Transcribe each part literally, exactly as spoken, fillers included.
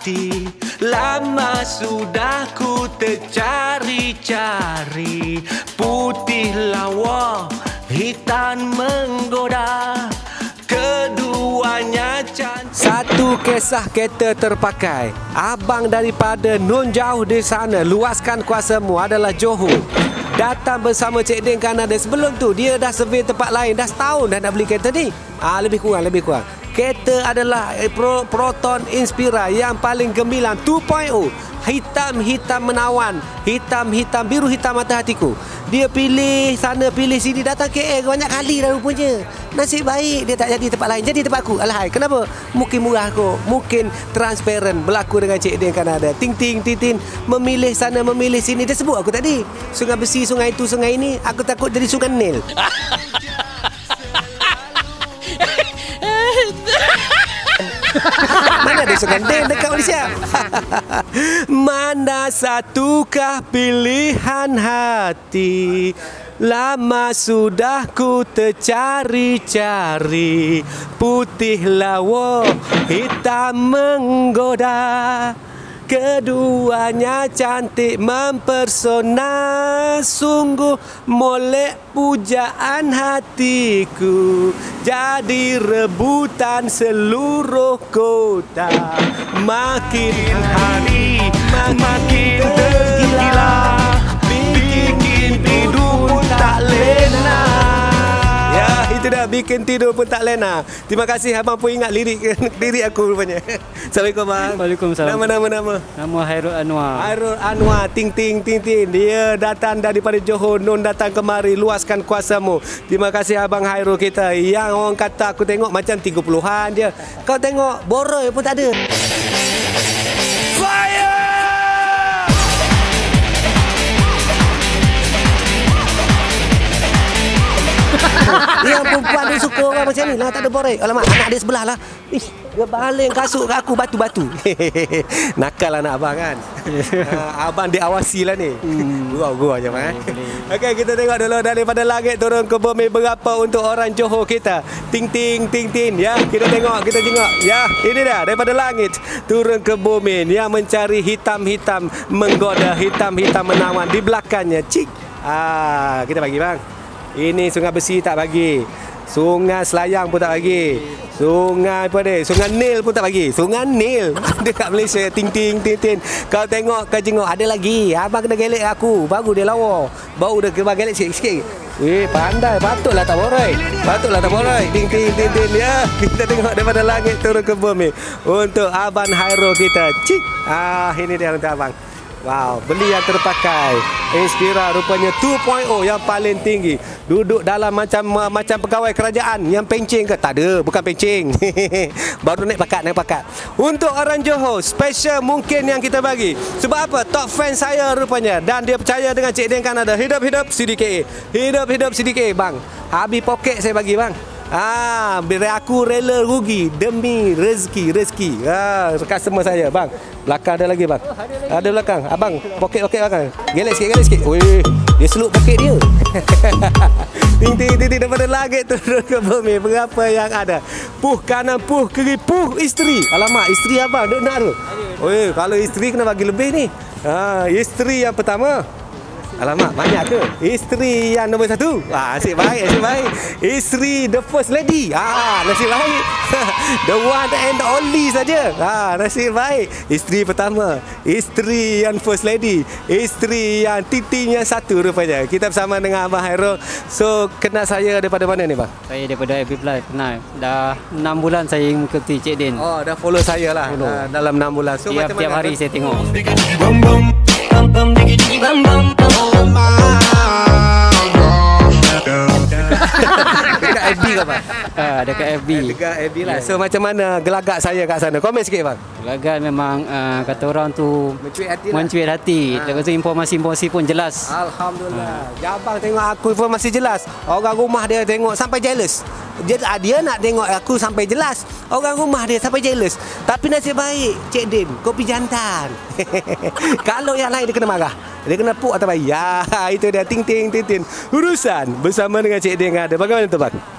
hati. Lama sudah ku tercari-cari, putih lawa, hitam menggoda, keduanya cantik. Satu kisah kereta terpakai. Abang daripada non jauh di sana, luaskan kuasamu adalah Johor. Datang bersama Cik Din Kanada. Sebelum tu dia dah survey tempat lain. Dah setahun dah nak beli kereta ni. Ah, lebih kurang, lebih kurang. Kereta adalah Pro, Proton Inspira yang paling gemilang dua titik kosong. Hitam-hitam menawan, hitam-hitam biru hitam mata hatiku. Dia pilih sana, pilih sini, datang K L banyak kali dah rupanya. Nasib baik dia tak jadi tempat lain, jadi tempat aku. Alahai, kenapa? Mungkin murah kot, mungkin transparent. Berlaku dengan Cik Din Kanada. Ting-ting, ting-ting, memilih sana, memilih sini. Dia sebut aku tadi, sungai besi, sungai itu, sungai ini. Aku takut jadi sungai Nil. Mana ada sungai Nil dekat Malaysia? Mana satukah pilihan hati? Lama sudah ku tercari-cari, putih lawa, hitam menggoda, keduanya cantik mempersona. Sungguh molek pujaan hatiku, jadi rebutan seluruh kota. Makin hari makin tergila, bikin tidur pun tak lena. Ya, itu dah, bikin tidur pun tak lena. Terima kasih abang pun ingat lirik lirik aku rupanya. Assalamualaikum bang. Waalaikumsalam. Nama nama nama. Nama Hairul Anwar. Hairul Anwar, ting ting ting ting. Dia datang daripada Johor, non datang kemari, luaskan kuasamu. Terima kasih abang Hairul kita. Yang orang kata aku tengok macam tiga puluhan je. Kau tengok boroi pun tak ada. Fire! Yang perempuan dia suka orang macam ni lah, tak ada borek. Alamak, anak dia sebelah lah. Ish, dia baling kasut kat aku batu-batu. Nakal anak abang kan. uh, abang diawasi lah ni. Gurau-gurau je bang. Okey, kita tengok dulu daripada langit turun ke bumi berapa untuk orang Johor kita. Ting ting ting ting ya. Kita tengok, kita tengok. Ya, ini dah daripada langit turun ke bumi yang mencari hitam-hitam menggoda, hitam-hitam menawan di belakangnya. Cik. Ah, kita bagi bang. Ini sungai besi tak bagi. Sungai Selayang pun tak bagi. Sungai apa dia? Sungai Nil pun tak bagi. Sungai Nil dekat Malaysia. Ting ting ting ting. Kau tengok, kau jengok, ada lagi. Abang kena gelek aku. Baru dia lawa. Baru dia kena gelek sikit-sikit. Eh, pandai. Patutlah tak boroi. Patutlah tak boroi. Ting ting ting ting ya. Kita tengok daripada langit turun ke bumi untuk abang Hairul kita. Cik. Ah, ini dia untuk abang. Wow, beli yang terpakai. Inspira rupanya dua titik kosong yang paling tinggi. Duduk dalam macam macam pegawai kerajaan yang pencing ke? Tak ada, bukan pencing. Baru naik pakat, naik pakat. Untuk orang Johor, special mungkin yang kita bagi. Sebab apa? Top fan saya rupanya. Dan dia percaya dengan Cik Din Kanada. Hidup-hidup C D K A. Hidup-hidup C D K A, bang. Habis poket saya bagi, bang. Ah, bila aku rela rugi demi rezeki, rezeki. Ah, customer saya, bang. Belakang ada lagi, bang. Oh, ada, lagi. Ada belakang. Abang, poket-poket belakang. Gelek sikit, gelek sikit. Weh, dia seluk poket dia. Ting ting ting daripada langit turun ke bumi. Berapa yang ada? Puh kanan, puh kiri, puh isteri. Alamak, isteri abang duk nak tu. Weh, kalau isteri kena bagi lebih ni. Ah, isteri yang pertama. Alamak, banyak ke? Isteri yang nombor satu. Ah, nasib baik, nasib baik. Isteri the first lady. Ah, nasib baik. The one and the only saja. Ah, nasib baik. Isteri pertama, isteri yang first lady, isteri yang titingnya satu rupanya. Kita bersama dengan Abang Hairul. So, kenal saya daripada mana ni, bang? Saya daripada F B Plus, kenal. Dah enam bulan saya mengikuti Cik Din. Oh, dah follow saya lah. Follow. Uh, dalam enam bulan. So, tiap, macam tiap mana? hari saya tengok. Dekat F B ke, bang? Ah, dekat F B. Dekat F B lah. So macam mana gelagak saya kat sana? Komen sikit, bang. Gelagak memang uh, kata orang tu mencuit hati lah. Mencuit hati. Ha. Lepas tu informasi-informasi pun jelas. Alhamdulillah. Ha. Abang tengok aku informasi jelas. Orang rumah dia tengok sampai jealous. Dia, dia nak tengok aku sampai jelas. Orang rumah dia sampai jealous. Tapi nasib baik Cik Din, kopi jantan. Kalau yang lain dia kena marah. Dia kena puk atau bayi. Ya, itu dia ting ting ting ting. Urusan bersama dengan Cik Din ada. Bagaimana tu, bang?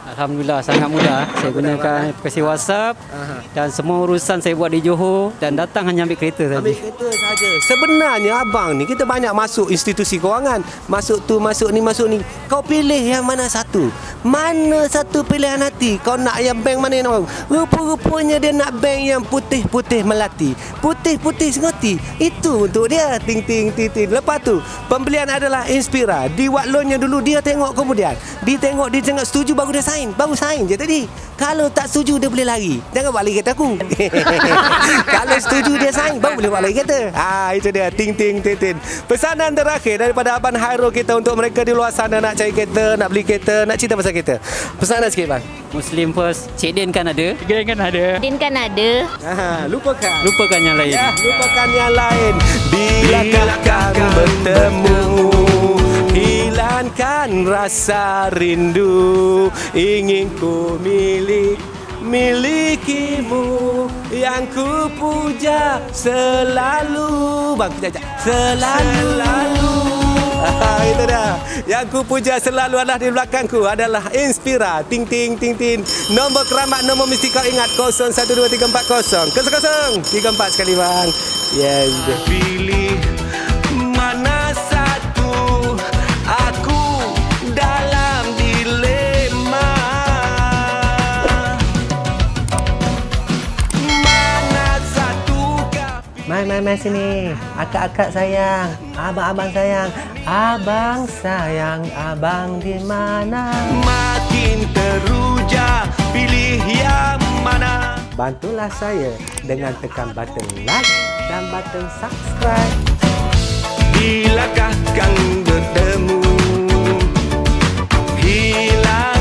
Alhamdulillah sangat mudah. Saya gunakan aplikasi WhatsApp Aha. dan semua urusan saya buat di Johor dan datang hanya ambil kereta saja. Ambil kereta saja. Sebenarnya abang ni kita banyak masuk institusi kewangan, masuk tu, masuk ni, masuk ni. Kau pilih yang mana satu? Mana satu pilihan hati? Kau nak yang bank mana yang nak? Rupa-rupanya dia nak bank yang putih-putih melati, putih-putih sengoti. Itu untuk dia. Ting ting ting ting. Lepas tu pembelian adalah Inspira. Di buat loannya dulu, dia tengok kemudian. Dia tengok, dia tengok setuju baru dia sign. Baru sign je tadi. Kalau tak setuju dia boleh lari. Jangan buat lagi kereta aku. Kalau setuju dia sign baru boleh buat lagi kereta. Ah, itu dia. Ting ting ting ting. Pesanan terakhir daripada Abang Hairul kita untuk mereka di luar sana nak cari kereta, nak beli kereta, nak cerita pasal kereta. Pesanan sikit bang. Muslim first. Cik Din kan ada? Cik Din kan ada. Din kan ada. Ah, lupakan. Lupakan yang lain. Ya, lupakan yang lain. Bila akan bertemu, hilangkan rasa rindu. Ingin ku milik milikimu yang ku puja selalu. Bang, kejap, kejap. Selalu. Selalu. Ah, itu dah. Yang ku puja selalu adalah di belakangku adalah Inspira. Ting ting ting ting. Nombor keramat, nombor mesti kau ingat kosong satu dua tiga empat kosong. Kosong kosong. tiga empat sekali bang. Yes. Pilih mana satu, aku dalam dilema. Mana satu kah? Mai mai mai sini. Akak-akak sayang, abang-abang sayang. Abang sayang, abang di mana? Makin teruja, pilih yang mana? Bantulah saya dengan tekan button like dan button subscribe. Bilakah kang bertemu, hilang